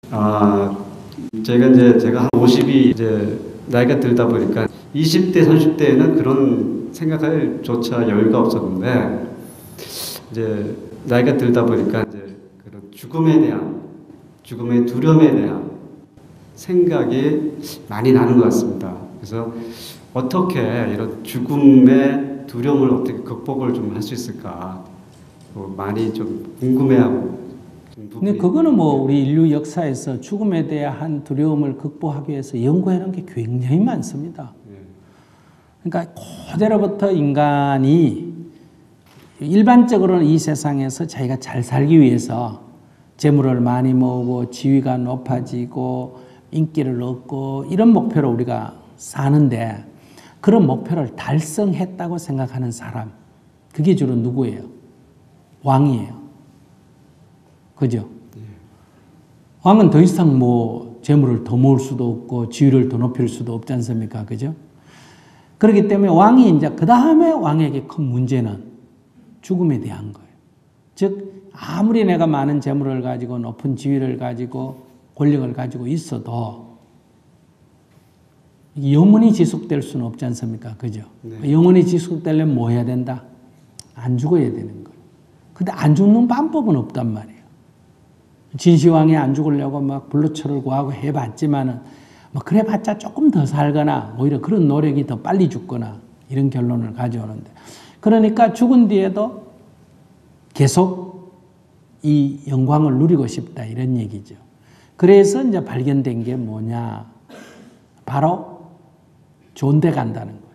제가 한 50이 이제 나이가 들다 보니까 20대, 30대에는 그런 생각할 조차 여유가 없었는데 이제 나이가 들다 보니까 이제 그런 죽음에 대한 죽음의 두려움에 대한 생각이 많이 나는 것 같습니다. 그래서 어떻게 이런 죽음의 두려움을 어떻게 극복을 좀 할 수 있을까 많이 좀 궁금해하고. 근데 그거는 뭐 우리 인류 역사에서 죽음에 대한 두려움을 극복하기 위해서 연구해 놓은 게 굉장히 많습니다. 그러니까 고대로부터 인간이 일반적으로는 이 세상에서 자기가 잘 살기 위해서 재물을 많이 모으고 지위가 높아지고 인기를 얻고 이런 목표로 우리가 사는데 그런 목표를 달성했다고 생각하는 사람, 그게 주로 누구예요? 왕이에요. 그죠? 왕은 더 이상 뭐 재물을 더 모을 수도 없고 지위를 더 높일 수도 없지 않습니까? 그죠? 그렇기 때문에 왕이 이제 그 다음에 왕에게 큰 문제는 죽음에 대한 거예요. 즉 아무리 내가 많은 재물을 가지고 높은 지위를 가지고 권력을 가지고 있어도 영원히 지속될 수는 없지 않습니까? 그죠? 네. 영원히 지속되려면 뭐 해야 된다? 안 죽어야 되는 거예요. 근데 안 죽는 방법은 없단 말이에요. 진시황이 안 죽으려고 막 불로초를 구하고 해봤지만은 뭐 그래봤자 조금 더 살거나 오히려 그런 노력이 더 빨리 죽거나 이런 결론을 가져오는데, 그러니까 죽은 뒤에도 계속 이 영광을 누리고 싶다 이런 얘기죠. 그래서 이제 발견된 게 뭐냐, 바로 좋은 데 간다는 거예요.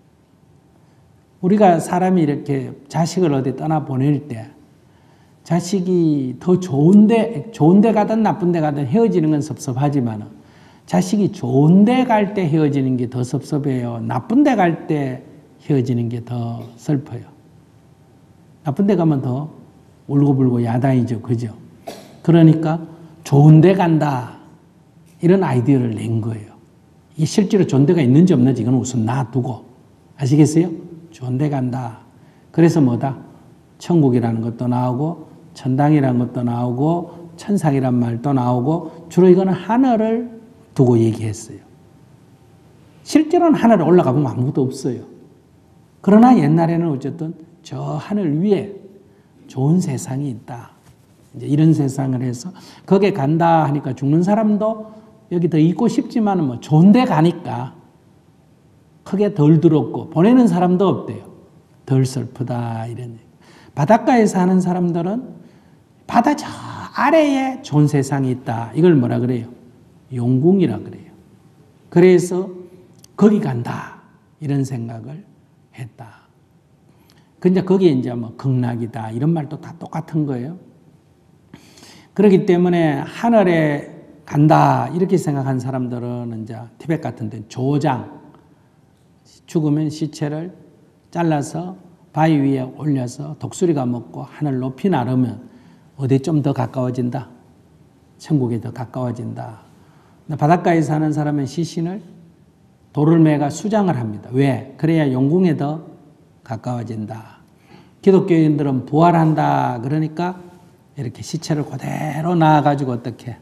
우리가 사람이 이렇게 자식을 어디 떠나 보낼 때 자식이 더 좋은 데 가든 나쁜 데 가든 헤어지는 건 섭섭하지만 자식이 좋은 데 갈 때 헤어지는 게 더 섭섭해요? 나쁜 데 갈 때 헤어지는 게 더 슬퍼요? 나쁜 데 가면 더 울고불고 야단이죠. 그죠? 그러니까 좋은 데 간다 이런 아이디어를 낸 거예요. 이게 실제로 좋은 데가 있는지 없는지 이건 우선 놔두고, 아시겠어요? 좋은 데 간다. 그래서 뭐다? 천국이라는 것도 나오고 천당이라는 것도 나오고 천상이란 말도 나오고 주로 이거는 하늘을 두고 얘기했어요. 실제로는 하늘에 올라가 보면 아무것도 없어요. 그러나 옛날에는 어쨌든 저 하늘 위에 좋은 세상이 있다. 이제 이런 세상을 해서 거기에 간다 하니까 죽는 사람도 여기 더 있고 싶지만 뭐 좋은 데 가니까 크게 덜 두렵고, 보내는 사람도 없대요. 덜 슬프다 이런 얘기. 바닷가에 사는 사람들은 바다 저 아래에 좋은 세상이 있다. 이걸 뭐라 그래요? 용궁이라 그래요. 그래서 거기 간다 이런 생각을 했다. 근데 거기에 이제 뭐 극락이다 이런 말도 다 똑같은 거예요. 그렇기 때문에 하늘에 간다 이렇게 생각한 사람들은 이제 티벳 같은 데 조장, 죽으면 시체를 잘라서 바위 위에 올려서 독수리가 먹고 하늘 높이 나르면 어디 좀 더 가까워진다. 천국에 더 가까워진다. 바닷가에 사는 사람은 시신을 돌을 매가 수장을 합니다. 왜? 그래야 용궁에 더 가까워진다. 기독교인들은 부활한다. 그러니까 이렇게 시체를 그대로 놔가지고 어떻게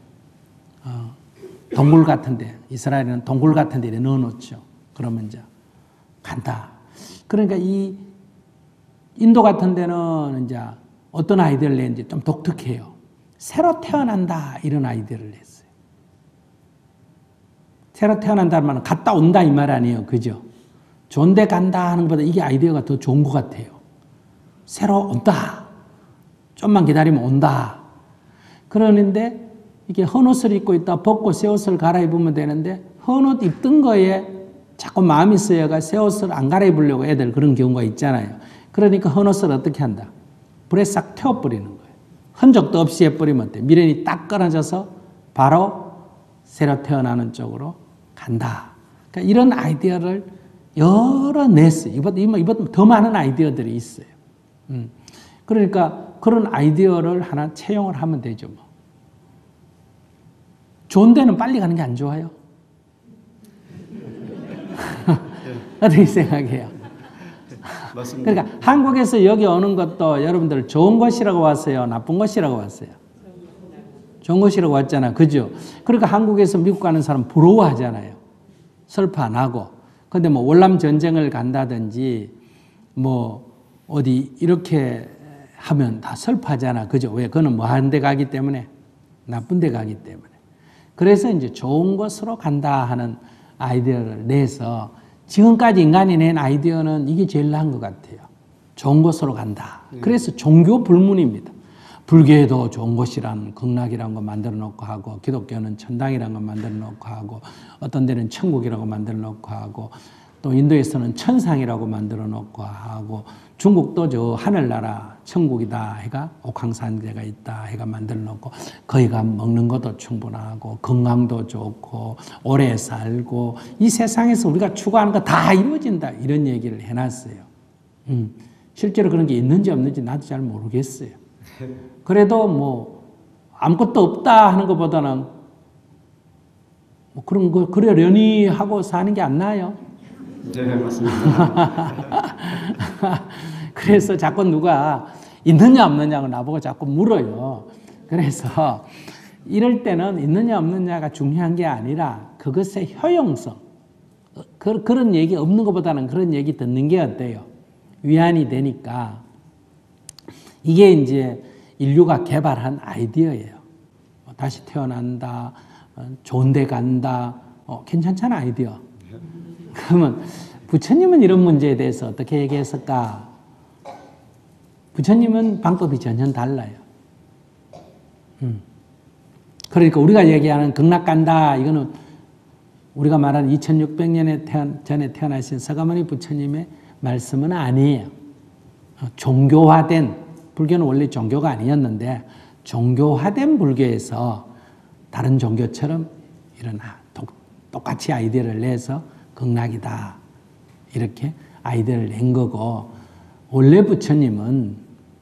동굴 같은데, 이스라엘은 동굴 같은데 넣어놓죠. 그러면 이제 간다. 그러니까 이 인도 같은 데는 이제 어떤 아이디어를 냈는지 좀 독특해요. 새로 태어난다 이런 아이디어를 냈어요. 새로 태어난다는 말은 갔다 온다 이 말 아니에요. 그죠? 좋은 데 간다 하는 것보다 이게 아이디어가 더 좋은 것 같아요. 새로 온다. 좀만 기다리면 온다. 그러는데 이게 헌옷을 입고 있다 벗고 새 옷을 갈아입으면 되는데 헌옷 입던 거에 자꾸 마음이 쓰여가 새 옷을 안 갈아입으려고 애들 그런 경우가 있잖아요. 그러니까 헌옷을 어떻게 한다? 불에 싹 태워버리는 거예요. 흔적도 없이 해버리면 돼. 미련이 딱 끊어져서 바로 새로 태어나는 쪽으로 간다. 그러니까 이런 아이디어를 여러 냈어요. 이보다 더 많은 아이디어들이 있어요. 그러니까 그런 아이디어를 하나 채용을 하면 되죠. 뭐. 좋은 데는 빨리 가는 게 안 좋아요? 어떻게 생각해요? 맞습니다. 그러니까 한국에서 여기 오는 것도 여러분들 좋은 것이라고 왔어요? 나쁜 것이라고 왔어요? 좋은 곳이라고 왔잖아. 그죠? 그러니까 한국에서 미국 가는 사람 부러워하잖아요. 설파 안 하고. 근데 뭐 월남 전쟁을 간다든지 뭐 어디 이렇게 하면 다 설파잖아. 그죠? 왜? 그거는 뭐 하는 데 가기 때문에, 나쁜 데 가기 때문에. 그래서 이제 좋은 곳으로 간다 하는 아이디어를 내서 지금까지 인간이 낸 아이디어는 이게 제일 나은 것 같아요. 좋은 곳으로 간다. 그래서 종교 불문입니다. 불교에도 좋은 곳이란 극락이라는 거 만들어 놓고 하고, 기독교는 천당이라는 거 만들어 놓고 하고, 어떤 데는 천국이라고 만들어 놓고 하고, 또 인도에서는 천상이라고 만들어 놓고 하고, 중국도 저 하늘나라 천국이다 해가 옥황산제가 있다 해가 만들어 놓고, 거기가 먹는 것도 충분하고 건강도 좋고 오래 살고 이 세상에서 우리가 추구하는 거 다 이루어진다 이런 얘기를 해놨어요. 실제로 그런 게 있는지 없는지 나도 잘 모르겠어요. 그래도 뭐 아무것도 없다 하는 것보다는 뭐 그런 거 그러려니 하고 사는 게 안 나아요? 네, 맞습니다. 그래서 자꾸 누가 있느냐 없느냐고 나보고 자꾸 물어요. 그래서 이럴 때는 있느냐 없느냐가 중요한 게 아니라 그것의 효용성. 그런 얘기 없는 것보다는 그런 얘기 듣는 게 어때요? 위안이 되니까. 이게 이제 인류가 개발한 아이디어예요. 다시 태어난다, 좋은 데 간다, 괜찮잖아 아이디어. 그러면 부처님은 이런 문제에 대해서 어떻게 얘기했을까? 부처님은 방법이 전혀 달라요. 그러니까 우리가 얘기하는 극락 간다, 이거는 우리가 말하는 2600년 전에 태어나신 서가모니 부처님의 말씀은 아니에요. 종교화된, 불교는 원래 종교가 아니었는데 종교화된 불교에서 다른 종교처럼 이런 똑같이 아이디어를 내서 극락이다 이렇게 아이디어를 낸 거고, 원래 부처님은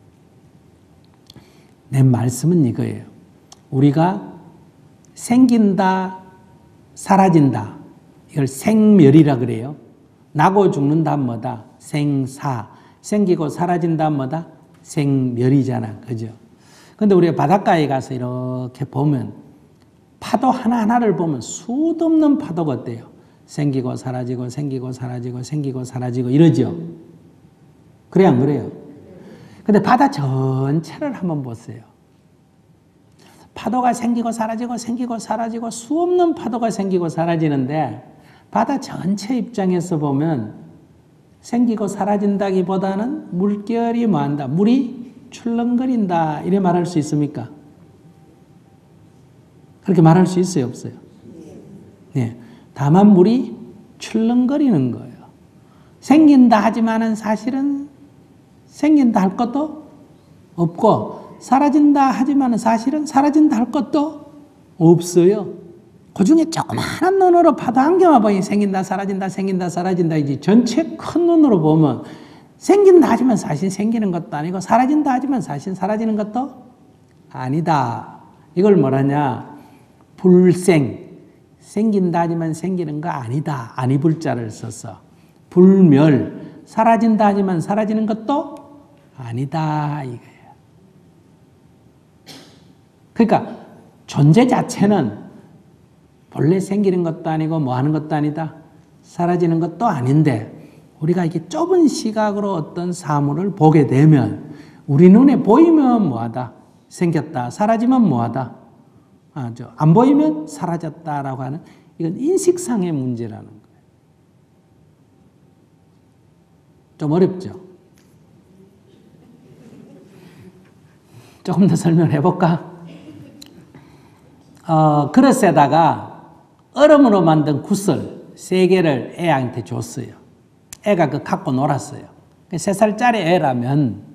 낸 말씀은 이거예요. 우리가 생긴다, 사라진다. 이걸 생멸이라 그래요. 나고 죽는다 뭐다? 생사. 생기고 사라진다 뭐다? 생멸이잖아. 그죠? 근데 우리가 바닷가에 가서 이렇게 보면 파도 하나하나를 보면 수도 없는 파도가 어때요? 생기고 사라지고 생기고 사라지고 생기고 사라지고 이러죠. 그래 안 그래요? 근데 바다 전체를 한번 보세요. 파도가 생기고 사라지고 생기고 사라지고 수없는 파도가 생기고 사라지는데 바다 전체 입장에서 보면 생기고 사라진다기보다는 물결이 뭐한다? 물이 출렁거린다 이래 말할 수 있습니까? 그렇게 말할 수 있어요? 없어요? 네. 다만 물이 출렁거리는 거예요. 생긴다 하지만은 사실은 생긴다 할 것도 없고, 사라진다 하지만은 사실은 사라진다 할 것도 없어요. 그 중에 조그마한 눈으로 파도 한 개만 보니 생긴다 사라진다 생긴다 사라진다 이제 전체 큰 눈으로 보면 생긴다 하지만 사실 생기는 것도 아니고 사라진다 하지만 사실 사라지는 것도 아니다. 이걸 뭐라냐? 불생. 생긴다 하지만 생기는 거 아니다. 아니 불자를 써서. 불멸. 사라진다 하지만 사라지는 것도 아니다. 이거예요. 그러니까 존재 자체는 본래 생기는 것도 아니고 뭐 하는 것도 아니다. 사라지는 것도 아닌데 우리가 이렇게 좁은 시각으로 어떤 사물을 보게 되면 우리 눈에 보이면 뭐하다. 생겼다. 사라지면 뭐하다. 안 보이면 사라졌다라고 하는 이건 인식상의 문제라는 거예요. 좀 어렵죠? 조금 더 설명해 볼까? 그릇에다가 얼음으로 만든 굿을 3개를 애한테 줬어요. 애가 그 갖고 놀았어요. 3살짜리 애라면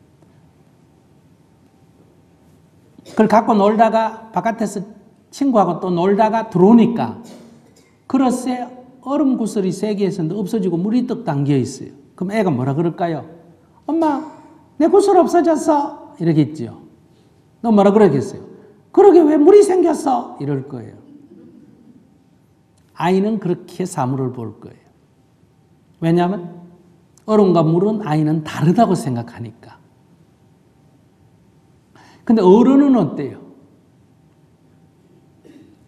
그걸 갖고 놀다가 바깥에서 친구하고 또 놀다가 들어오니까 그릇에 얼음 구슬이 3개 있었는데 없어지고 물이 떡 담겨 있어요. 그럼 애가 뭐라 그럴까요? 엄마, 내 구슬 없어졌어. 이러겠죠. 너 뭐라 그러겠어요? 그러게 왜 물이 생겼어? 이럴 거예요. 아이는 그렇게 사물을 볼 거예요. 왜냐하면 얼음과 물은 아이는 다르다고 생각하니까. 근데 어른은 어때요?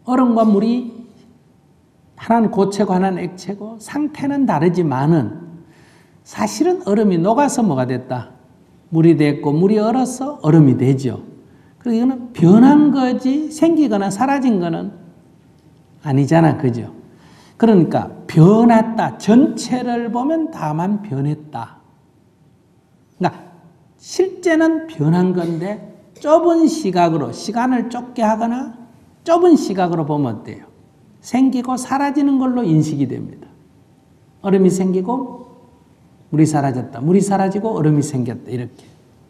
얼음과 물이 하나는 고체고 하나는 액체고 상태는 다르지만은 사실은 얼음이 녹아서 뭐가 됐다? 물이 됐고 물이 얼어서 얼음이 되죠. 그래서 이거는 변한 거지 생기거나 사라진 거는 아니잖아. 그죠? 그러니까 변했다. 전체를 보면 다만 변했다. 그러니까 실제는 변한 건데 좁은 시각으로 시간을 좁게 하거나 좁은 시각으로 보면 어때요? 생기고 사라지는 걸로 인식이 됩니다. 얼음이 생기고 물이 사라졌다. 물이 사라지고 얼음이 생겼다. 이렇게.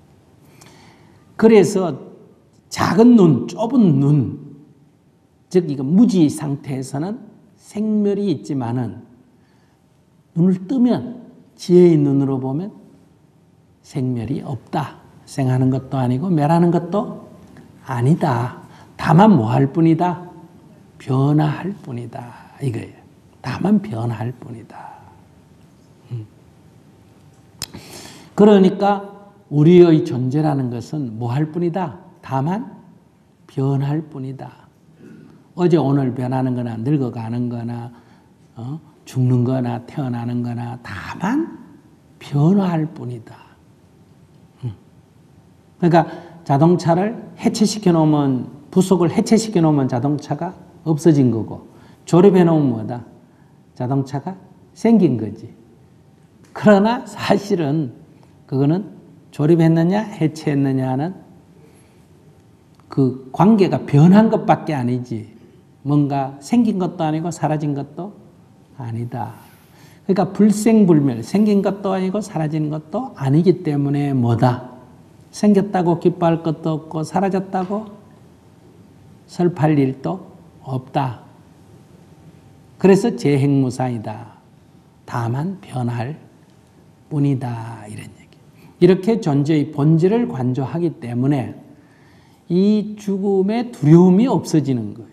그래서 작은 눈, 좁은 눈, 즉 이거 무지 상태에서는 생멸이 있지만은 눈을 뜨면 지혜의 눈으로 보면 생멸이 없다. 생하는 것도 아니고 멸하는 것도 아니다. 다만 뭐 할 뿐이다? 변화할 뿐이다. 이거예요. 다만 변화할 뿐이다. 그러니까 우리의 존재라는 것은 뭐 할 뿐이다? 다만 변할 뿐이다. 어제 오늘 변하는 거나 늙어가는 거나 죽는 거나 태어나는 거나 다만 변화할 뿐이다. 그러니까 자동차를 해체시켜 놓으면 부속을 해체시켜 놓으면 자동차가 없어진 거고 조립해 놓으면 뭐다? 자동차가 생긴 거지. 그러나 사실은 그거는 조립했느냐 해체했느냐는 그 관계가 변한 것밖에 아니지 뭔가 생긴 것도 아니고 사라진 것도 아니다. 그러니까 불생불멸, 생긴 것도 아니고 사라진 것도 아니기 때문에 뭐다? 생겼다고 기뻐할 것도 없고 사라졌다고 슬퍼할 일도 없다. 그래서 재행무사이다. 다만 변할 뿐이다. 이런 얘기. 이렇게 존재의 본질을 관조하기 때문에 이 죽음의 두려움이 없어지는 거예요.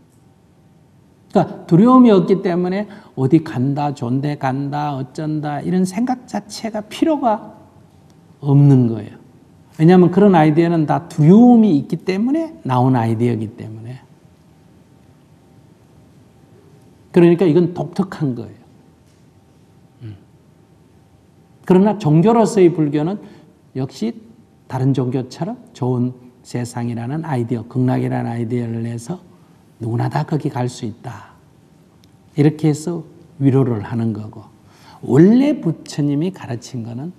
그러니까 두려움이 없기 때문에 어디 간다, 존대 간다, 어쩐다 이런 생각 자체가 필요가 없는 거예요. 왜냐하면 그런 아이디어는 다 두려움이 있기 때문에 나온 아이디어이기 때문에. 그러니까 이건 독특한 거예요. 그러나 종교로서의 불교는 역시 다른 종교처럼 좋은 세상이라는 아이디어, 극락이라는 아이디어를 내서 누구나 다 거기 갈 수 있다. 이렇게 해서 위로를 하는 거고, 원래 부처님이 가르친 거는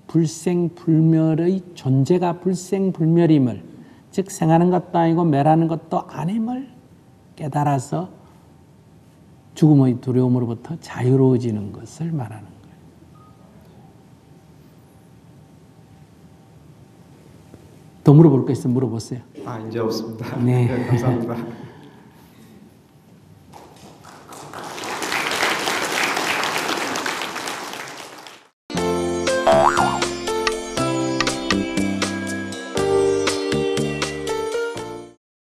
불생불멸의 존재가 불생불멸임을, 즉 생하는 것도 아니고 멸하는 것도 아님을 깨달아서 죽음의 두려움으로부터 자유로워지는 것을 말하는 거예요. 더 물어볼 거 있으면 물어보세요. 이제 없습니다. 네. 네, 감사합니다.